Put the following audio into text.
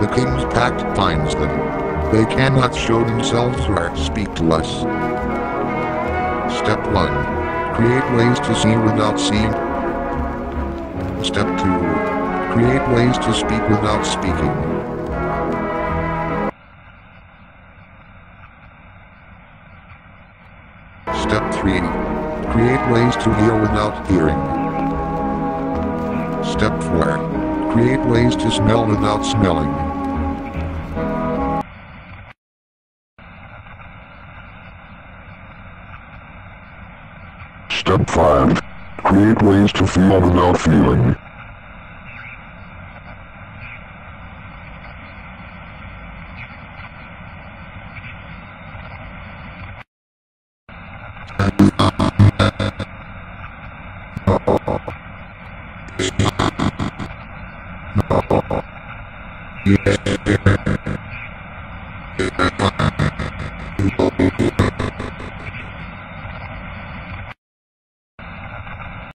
the King's Pact finds them. They cannot show themselves or speak to us. Step 1. Create ways to see without seeing. Step 2. Create ways to speak without speaking. Step 3. Create ways to hear without hearing. Step 4. Create ways to smell without smelling. Step 5. Create ways to feel without feeling. Yes.